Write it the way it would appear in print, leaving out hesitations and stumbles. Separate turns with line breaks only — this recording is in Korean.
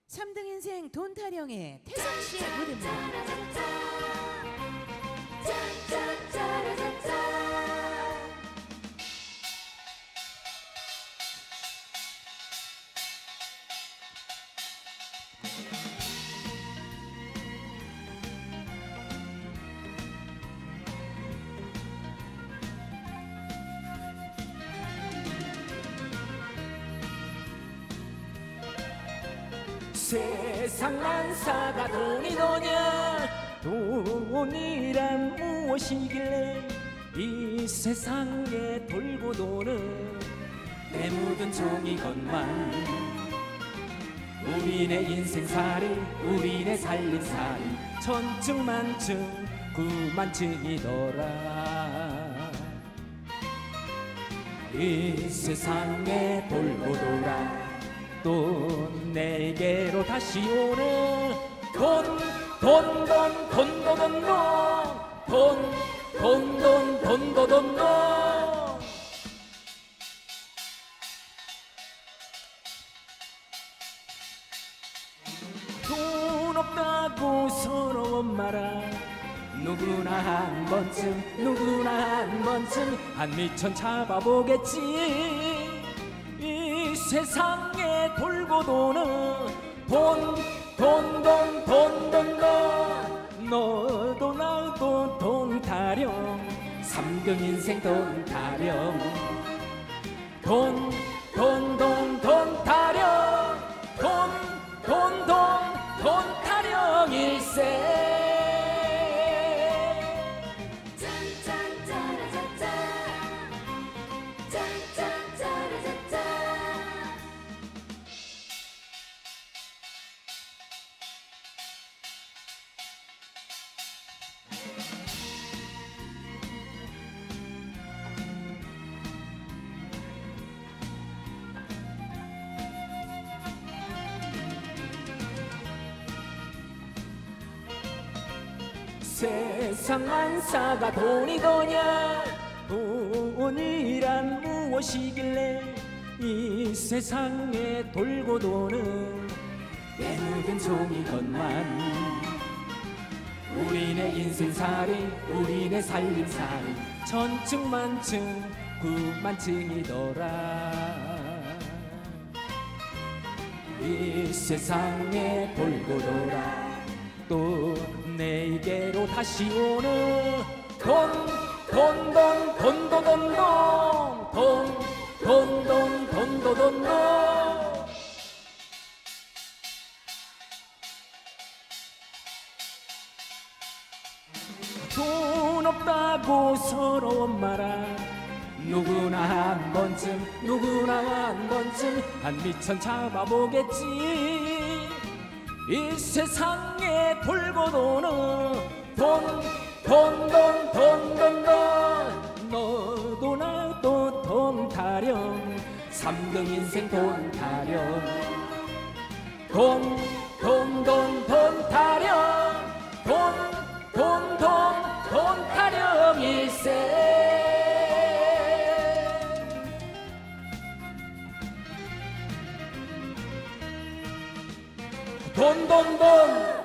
3등 인생 돈 타령의 태성 씨의 무대입니다.
세상 만사가 돈이더냐. 돈이란 무엇이길래 이 세상에 돌고 도는 내 묻은 종이건만. 우리네 인생살이 우리네 살림살이 천층만층 구만층이더라. 이 세상에 돌고 돌아 또 내게로 다시 오는 돈 없다고 서러운 말아. 누구나 한 번쯤 한미천 잡아보겠지. 이 세상에 돌고 도는 돈 너도 나도 돈 타령. 3등 인생 돈 타령. 돈 타령. 돈 타령 일세. 세상 만사가 돈이더냐. 돈이란 무엇이길래 이 세상에 돌고 도는 내 묻은 종이건만. 우리네 인생살이 우리네 살림살이 천층만층 구만층이더라. 이 세상에 돌고 돌아 또 내게로 다시 오는 돈 없다고 서러운 말아. 누구나 한 번쯤 한미천 잡아보겠지. 이 세상에 돌고 도는 돈 너도 나도 돈 타령. 3등 인생 돈 타령. 돈 타령. 돈 타령 일세. 돈